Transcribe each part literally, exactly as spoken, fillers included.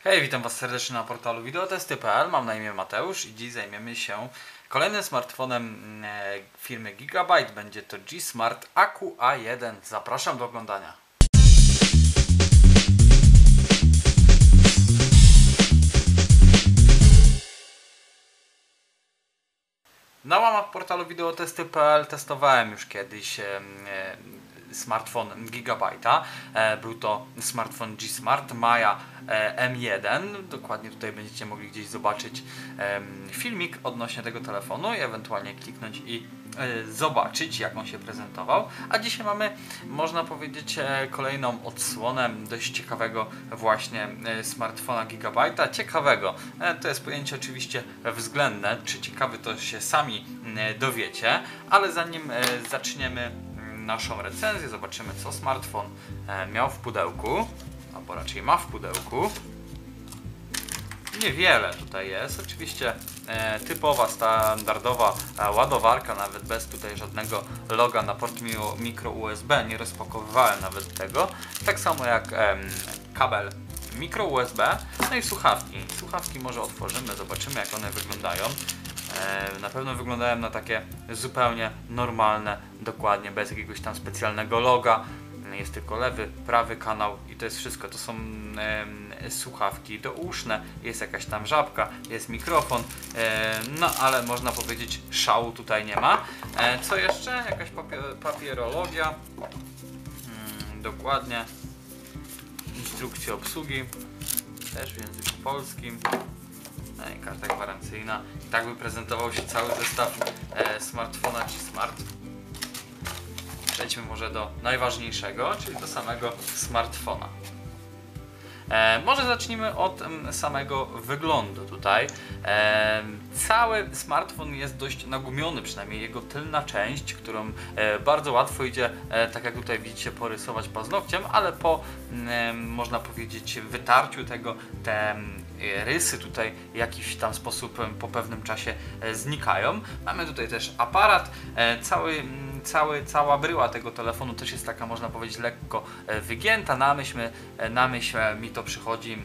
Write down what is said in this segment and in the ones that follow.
Hej, witam Was serdecznie na portalu wideotesty kropka p l. Mam na imię Mateusz i dziś zajmiemy się kolejnym smartfonem firmy Gigabyte. Będzie to G-Smart Aku A jeden. Zapraszam do oglądania. Na łamach portalu wideotesty kropka p l testowałem już kiedyś e, smartfon Gigabyte'a. E, był to smartfon G-Smart Maya e, M jeden. Dokładnie tutaj będziecie mogli gdzieś zobaczyć e, filmik odnośnie tego telefonu i ewentualnie kliknąć i e, zobaczyć, jak on się prezentował. A dzisiaj mamy, można powiedzieć, e, kolejną odsłonę dość ciekawego właśnie e, smartfona Gigabyte'a. Ciekawego. E, to jest pojęcie oczywiście względne. Czy ciekawy, to się sami e, dowiecie. Ale zanim e, zaczniemy naszą recenzję, zobaczymy, co smartfon e, miał w pudełku, albo raczej ma w pudełku. Niewiele tutaj jest, oczywiście e, typowa, standardowa e, ładowarka, nawet bez tutaj żadnego loga na port mikro U S B, nie rozpakowywałem nawet tego, tak samo jak e, kabel mikro U S B, no i słuchawki. Słuchawki może otworzymy, zobaczymy, jak one wyglądają. Na pewno wyglądają na takie zupełnie normalne, dokładnie, bez jakiegoś tam specjalnego loga. Jest tylko lewy, prawy kanał i to jest wszystko. To są e, słuchawki douszne, jest jakaś tam żabka, jest mikrofon, e, no ale można powiedzieć, szału tutaj nie ma. E, co jeszcze? Jakaś papier papierologia, hmm, dokładnie, instrukcja obsługi, też w języku polskim. No i karta gwarancyjna. I tak by prezentował się cały zestaw e, smartfona G-Smart. Przejdźmy może do najważniejszego, czyli do samego smartfona. E, może zacznijmy od m, samego wyglądu tutaj. E, cały smartfon jest dość nagumiony, przynajmniej jego tylna część, którą e, bardzo łatwo idzie, e, tak jak tutaj widzicie, porysować paznokciem, ale po, e, można powiedzieć, wytarciu tego, te rysy tutaj w jakiś tam sposób po pewnym czasie znikają. Mamy tutaj też aparat, cały, cały, cała bryła tego telefonu też jest taka, można powiedzieć, lekko wygięta. Na myśl, na myśl mi to przychodzi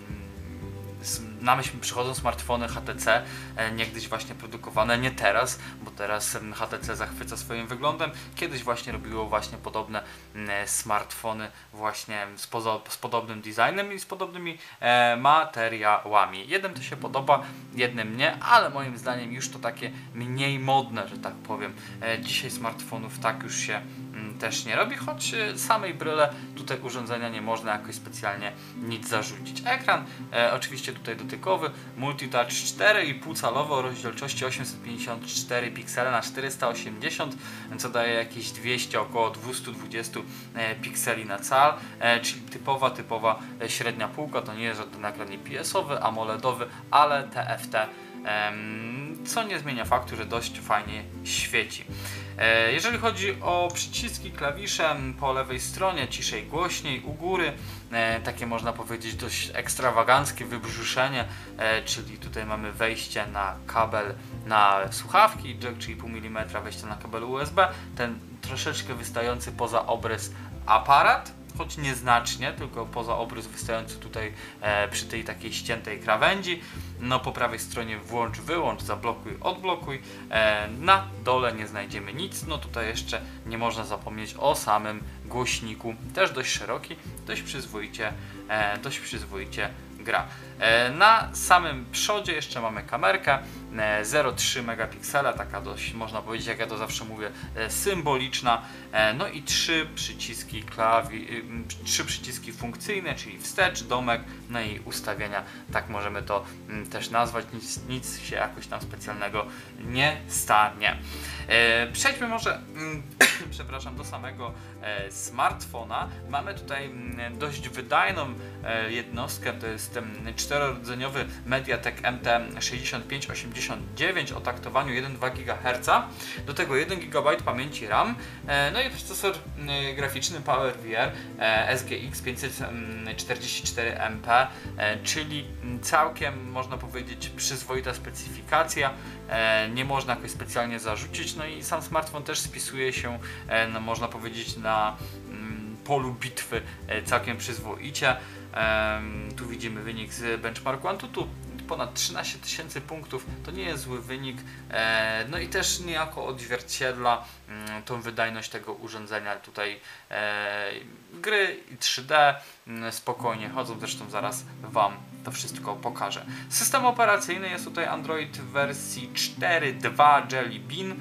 Na myśl przychodzą smartfony H T C, niegdyś właśnie produkowane, nie teraz, bo teraz H T C zachwyca swoim wyglądem. Kiedyś właśnie robiło właśnie podobne smartfony właśnie z, z podobnym designem i z podobnymi e, materiałami. Jednym to się podoba, jednym nie, ale moim zdaniem już to takie mniej modne, że tak powiem. E, dzisiaj smartfonów tak już się m, też nie robi, choć e, samej bryle tutaj urządzenia nie można jakoś specjalnie nic zarzucić. Ekran e, oczywiście tutaj dotykowy, multitouch cztery i pół calowy o rozdzielczości osiemset pięćdziesiąt cztery piksele na czterysta osiemdziesiąt, co daje jakieś dwieście, około dwieście dwadzieścia e, pikseli na cal, e, czyli typowa, typowa e, średnia półka. To nie jest żaden ekran I P S-owy, AMOLEDowy, ale T F T, e, co nie zmienia faktu, że dość fajnie świeci. E, jeżeli chodzi o przyciski, klawisze, po lewej stronie ciszej, głośniej, u góry e, takie, można powiedzieć, dość ekstrawaganckie wybrzuszenie, e, czyli tutaj mamy wejście na kabel na słuchawki, jack, czyli pół milimetra, wejście na kabel U S B, ten troszeczkę wystający poza obrys aparat, choć nieznacznie, tylko poza obrys wystający tutaj e, przy tej takiej ściętej krawędzi. No po prawej stronie włącz, wyłącz, zablokuj, odblokuj. E, na dole nie znajdziemy nic. No tutaj jeszcze nie można zapomnieć o samym głośniku, też dość szeroki, dość przyzwoicie, e, dość przyzwoicie gra. E, na samym przodzie jeszcze mamy kamerkę e, zero przecinek trzy megapiksela, taka dość, można powiedzieć, jak ja to zawsze mówię, e, symboliczna. E, no i trzy przyciski klawi, y, trzy przyciski funkcyjne, czyli wstecz, domek, no i ustawienia, tak możemy to y, też nazwać. Nic, nic się jakoś tam specjalnego nie stanie. E, przejdźmy może y, przepraszam, do samego e, smartfona. Mamy tutaj m, dość wydajną e, jednostkę, to jest m, czterorodzeniowy MediaTek M T sześćdziesiąt pięć osiemdziesiąt dziewięć o taktowaniu jeden przecinek dwa gigaherca. Do tego jeden gigabajt pamięci RAM, e, no i procesor e, graficzny PowerVR e, S G X pięćset czterdzieści cztery M P, e, czyli całkiem, można powiedzieć, przyzwoita specyfikacja. E, nie można jakoś specjalnie zarzucić, no i sam smartfon też spisuje się, e, no, można powiedzieć, na mm, polu bitwy e, całkiem przyzwoicie. Tu widzimy wynik z benchmarku Antutu, ponad trzynaście tysięcy punktów, to nie jest zły wynik, no i też niejako odzwierciedla tą wydajność tego urządzenia. Tutaj gry i trzy D spokojnie chodzą, zresztą zaraz Wam to wszystko pokażę. System operacyjny jest tutaj Android w wersji cztery dwa Jelly Bean,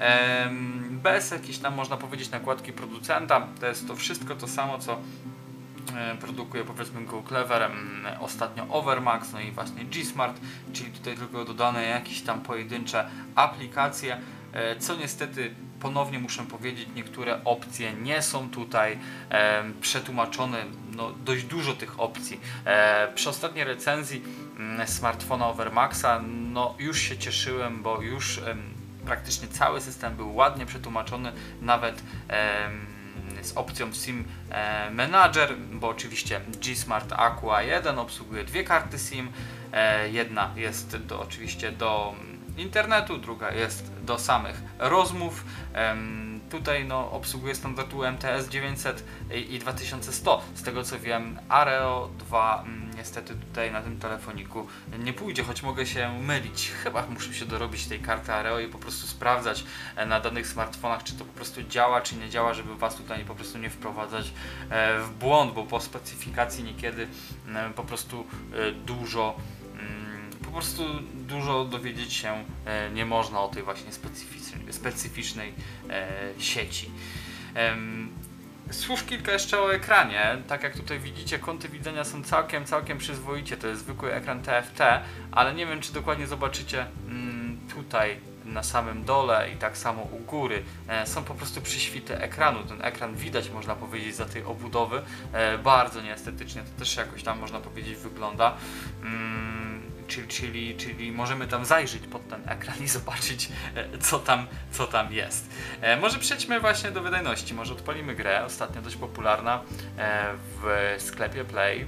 bez jakiejś tam, można powiedzieć, nakładki producenta. To jest to wszystko to samo, co produkuje, powiedzmy, Go Clever, ostatnio Overmax, no i właśnie G-Smart, czyli tutaj tylko dodane jakieś tam pojedyncze aplikacje, co niestety ponownie muszę powiedzieć, niektóre opcje nie są tutaj e, przetłumaczone, no dość dużo tych opcji. E, przy ostatniej recenzji m, smartfona Overmaxa, no już się cieszyłem, bo już e, praktycznie cały system był ładnie przetłumaczony, nawet e, z opcją SIM e, Manager, bo oczywiście G-Smart Aqua jeden obsługuje dwie karty SIM, e, jedna jest do, oczywiście do internetu, druga jest do samych rozmów. Um, tutaj no, obsługuje standardu M T S dziewięćset i, i dwa tysiące sto. Z tego co wiem, Areo dwa um, niestety tutaj na tym telefoniku nie pójdzie, choć mogę się mylić. Chyba muszę się dorobić tej karty Areo i po prostu sprawdzać na danych smartfonach, czy to po prostu działa, czy nie działa, żeby Was tutaj po prostu nie wprowadzać e, w błąd, bo po specyfikacji niekiedy e, po prostu e, dużo po prostu dużo dowiedzieć się e, nie można o tej właśnie specyficznej, specyficznej e, sieci. Ehm, Słów kilka jeszcze o ekranie. Tak jak tutaj widzicie, kąty widzenia są całkiem, całkiem przyzwoicie. To jest zwykły ekran T F T, ale nie wiem, czy dokładnie zobaczycie mm, tutaj na samym dole i tak samo u góry e, są po prostu przyświty ekranu. Ten ekran widać, można powiedzieć, za tej obudowy. E, bardzo nieestetycznie, to też jakoś tam, można powiedzieć, wygląda. Mm, Czyli, czyli, czyli możemy tam zajrzeć pod ten ekran i zobaczyć, co tam, co tam jest. E, może przejdźmy właśnie do wydajności. Może odpalimy grę, ostatnio dość popularna e, w sklepie Play.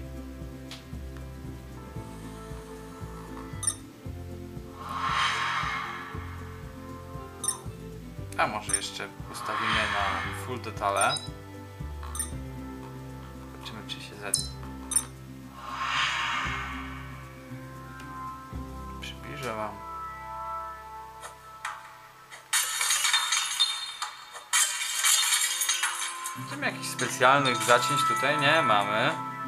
A może jeszcze ustawimy na full detale. Zobaczymy, czy się z... Wam. Tam jakichś specjalnych zacięć tutaj nie mamy.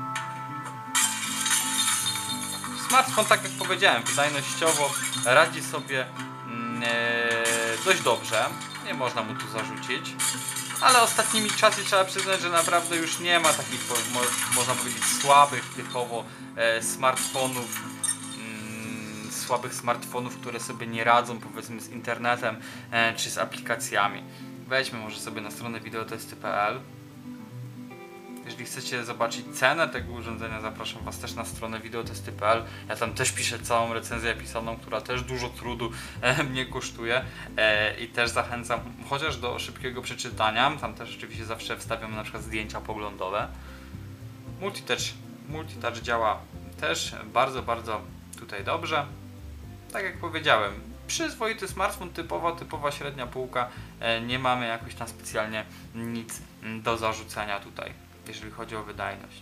Smartfon, tak jak powiedziałem, wydajnościowo radzi sobie ee, dość dobrze. Nie można mu tu zarzucić. Ale ostatnimi czasy trzeba przyznać, że naprawdę już nie ma takich, mo można powiedzieć, słabych typowo e, smartfonów. słabych smartfonów, które sobie nie radzą, powiedzmy, z internetem e, czy z aplikacjami. Wejdźmy może sobie na stronę videotesty kropka p l. Jeżeli chcecie zobaczyć cenę tego urządzenia, zapraszam Was też na stronę videotesty kropka p l. Ja tam też piszę całą recenzję pisaną, która też dużo trudu e, mnie kosztuje e, i też zachęcam chociaż do szybkiego przeczytania. Tam też oczywiście zawsze wstawiam na przykład zdjęcia poglądowe. Multitouch, multitouch działa też bardzo, bardzo tutaj dobrze. Tak jak powiedziałem, przyzwoity smartfon, typowa, typowa średnia półka, e, nie mamy jakoś tam specjalnie nic do zarzucenia tutaj, jeżeli chodzi o wydajność.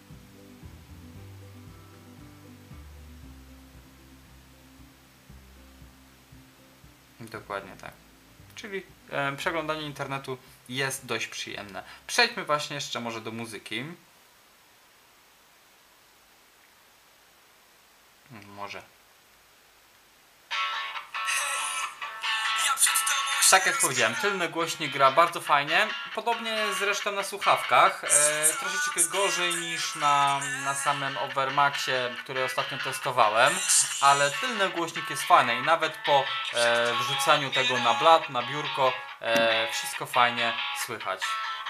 Dokładnie tak. Czyli e, przeglądanie internetu jest dość przyjemne. Przejdźmy właśnie jeszcze może do muzyki. Może. Tak jak powiedziałem, tylny głośnik gra bardzo fajnie. Podobnie zresztą na słuchawkach. E, troszeczkę gorzej niż na, na samym Overmaxie, który ostatnio testowałem. Ale tylny głośnik jest fajny i nawet po e, wrzucaniu tego na blat, na biurko, e, wszystko fajnie słychać.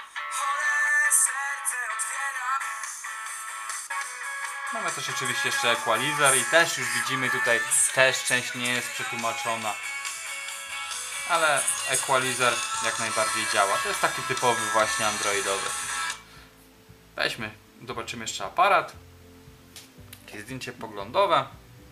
Mamy też oczywiście jeszcze equalizer i też już widzimy tutaj, też część nie jest przetłumaczona. Ale equalizer jak najbardziej działa. To jest taki typowy właśnie androidowy. Weźmy, zobaczymy jeszcze aparat. Jakieś zdjęcie poglądowe.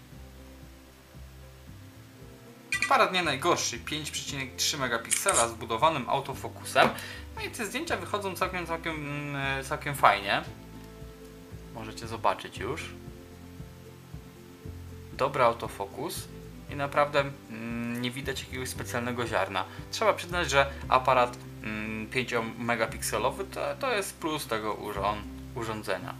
Aparat nie najgorszy, pięć przecinek trzy megapiksela z budowanym autofokusem. No i te zdjęcia wychodzą całkiem, całkiem, całkiem fajnie. możecie zobaczyć już. Dobry autofokus i naprawdę mm, nie widać jakiegoś specjalnego ziarna. Trzeba przyznać, że aparat mm, pięć megapikselowy to, to jest plus tego urząd urządzenia.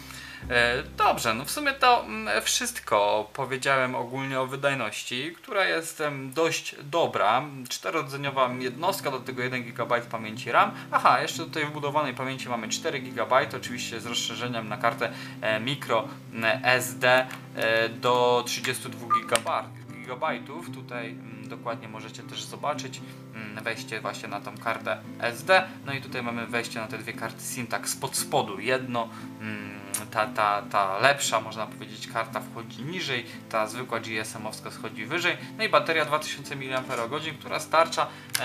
E, dobrze, no w sumie to mm, wszystko powiedziałem ogólnie o wydajności, która jest em, dość dobra. czterodzeniowa jednostka, do tego jeden gigabajt pamięci RAM. Aha, jeszcze do tej wbudowanej pamięci mamy cztery gigabajty, oczywiście z rozszerzeniem na kartę e, micro e, S D e, do trzydziestu dwóch gigabajtów. Tutaj mm, dokładnie możecie też zobaczyć mm, wejście właśnie na tą kartę S D. No i tutaj mamy wejście na te dwie karty SIM tak spod spodu. Jedno mm, Ta, ta, ta lepsza, można powiedzieć, karta wchodzi niżej, ta zwykła G S M-owska schodzi wyżej. No i bateria dwa tysiące miliampergodzin, która starcza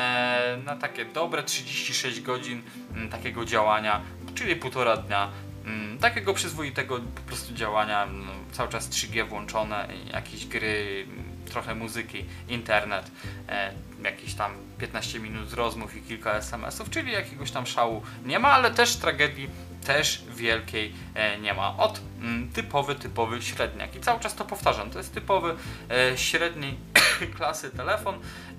e, na takie dobre trzydzieści sześć godzin m, takiego działania, czyli półtora dnia. M, takiego przyzwoitego po prostu działania, m, cały czas trzy G włączone, jakieś gry, m, trochę muzyki, internet, e, jakieś tam piętnaście minut rozmów i kilka S M S-ów, czyli jakiegoś tam szału nie ma, ale też tragedii też wielkiej e, nie ma. Od mm, typowy, typowy średniak. I cały czas to powtarzam. To jest typowy e, średniej klasy telefon,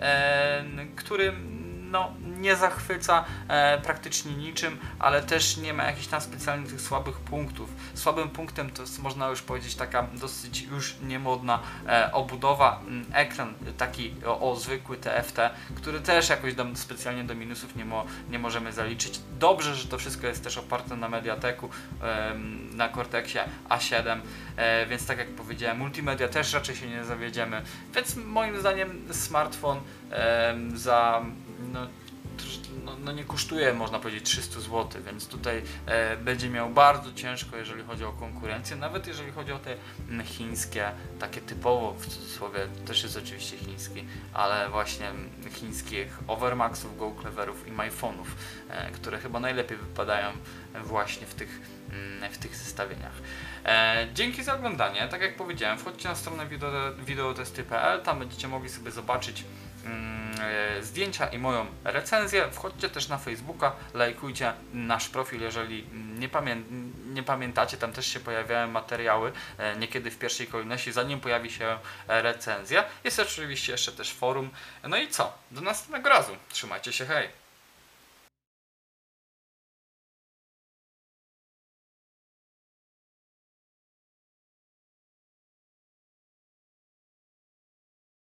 e, który no, nie zachwyca e, praktycznie niczym, ale też nie ma jakichś tam specjalnych tych słabych punktów. Słabym punktem to jest, można już powiedzieć, taka dosyć już niemodna e, obudowa. Ekran taki o, o zwykły T F T, który też jakoś do, specjalnie do minusów nie, mo, nie możemy zaliczyć. Dobrze, że to wszystko jest też oparte na Mediateku, e, na Cortexie A siedem, e, więc tak jak powiedziałem, multimedia też raczej się nie zawiedziemy, więc moim zdaniem smartfon e, za no, no, no nie kosztuje, można powiedzieć, trzysta złotych, więc tutaj e, będzie miał bardzo ciężko, jeżeli chodzi o konkurencję, nawet jeżeli chodzi o te m, chińskie, takie typowo, w cudzysłowie, też jest oczywiście chiński, ale właśnie chińskich Overmaxów, Go Cleverów i MyPhone'ów, e, które chyba najlepiej wypadają właśnie w tych, m, w tych zestawieniach. E, dzięki za oglądanie. Tak jak powiedziałem, wchodźcie na stronę wideotesty kropka p l, tam będziecie mogli sobie zobaczyć zdjęcia i moją recenzję. Wchodźcie też na Facebooka, lajkujcie nasz profil, jeżeli nie, pamię nie pamiętacie, tam też się pojawiają materiały, niekiedy w pierwszej kolejności, zanim pojawi się recenzja. Jest oczywiście jeszcze też forum. No i co? Do następnego razu. Trzymajcie się, hej!